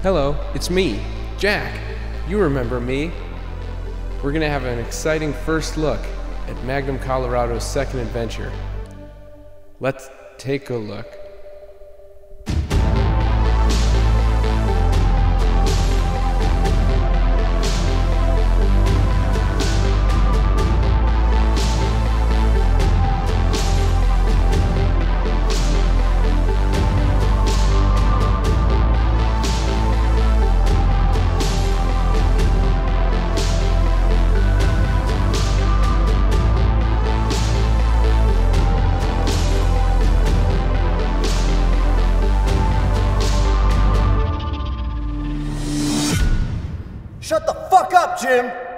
Hello, it's me, Jack. You remember me. We're gonna have an exciting first look at Magnum Colorado's second adventure. Let's take a look. Shut the fuck up, Jim!